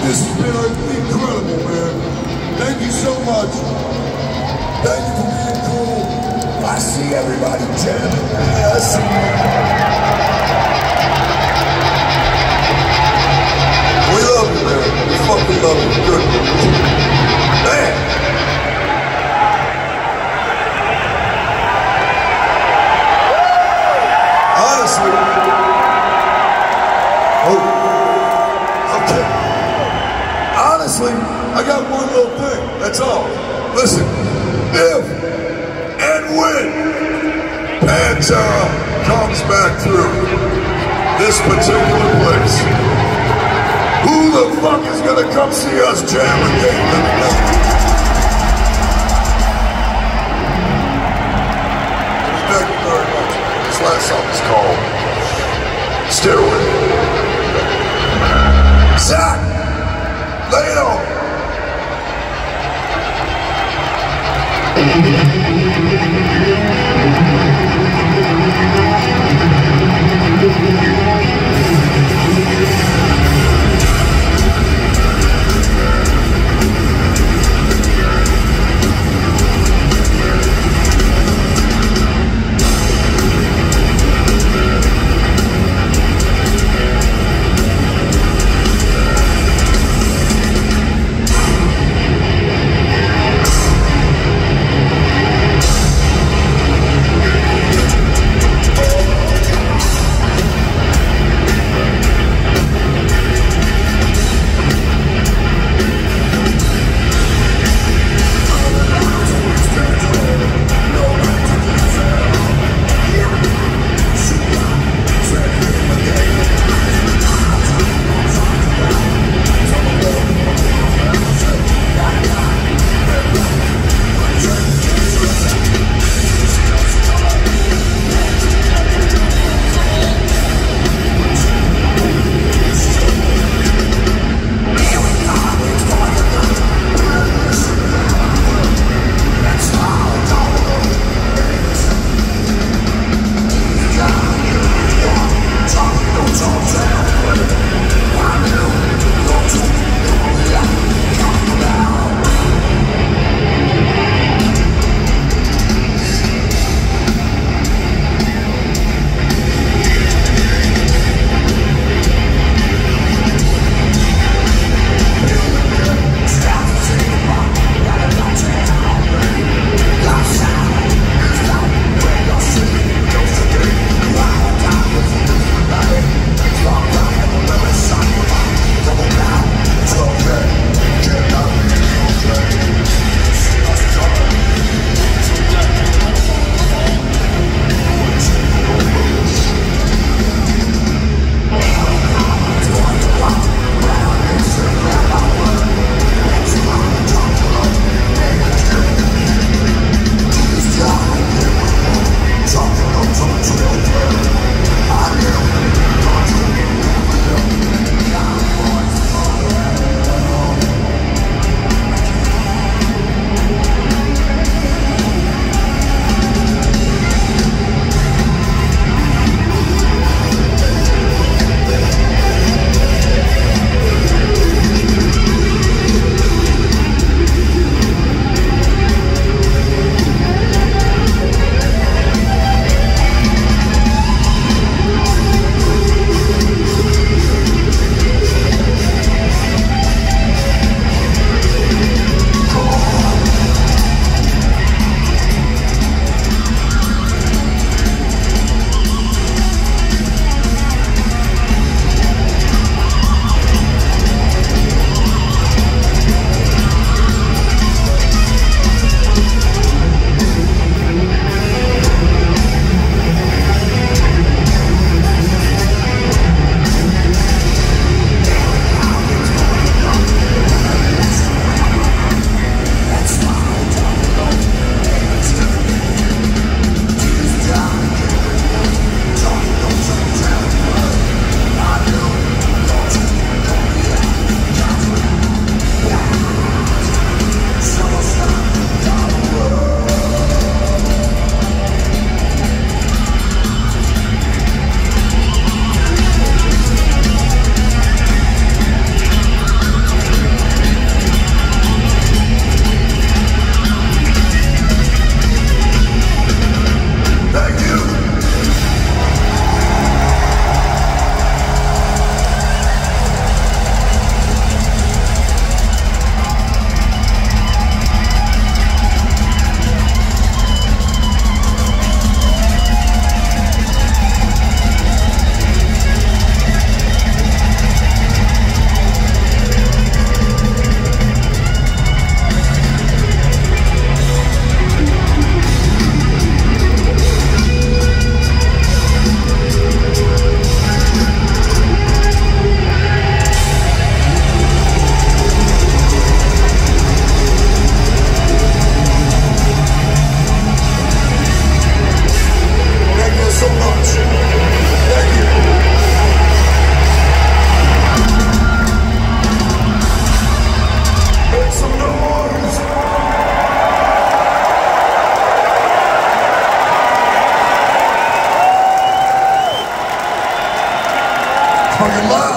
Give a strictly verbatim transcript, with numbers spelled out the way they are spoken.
This has been incredible, man. Thank you so much. Thank you for being cool. I see everybody jamming, man. I see you. We love you, man. We fucking love you. Good. Man. Honestly. Oh. Okay. Honestly, I got one little thing. That's all. Listen. If and when Pantera comes back through this particular place, who the fuck is gonna come see us jam again? Let me know. Thank you very much. This last song is called Stairway. Zach, lay it on. fucking live.